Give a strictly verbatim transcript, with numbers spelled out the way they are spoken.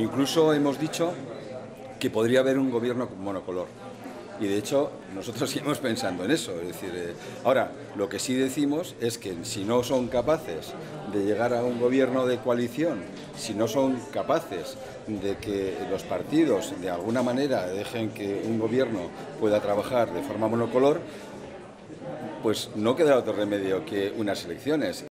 Incluso hemos dicho que podría haber un gobierno monocolor. Y de hecho, nosotros seguimos pensando en eso. Es decir, eh, ahora, lo que sí decimos es que si no son capaces de llegar a un gobierno de coalición, si no son capaces de que los partidos de alguna manera dejen que un gobierno pueda trabajar de forma monocolor, pues no quedará otro remedio que unas elecciones.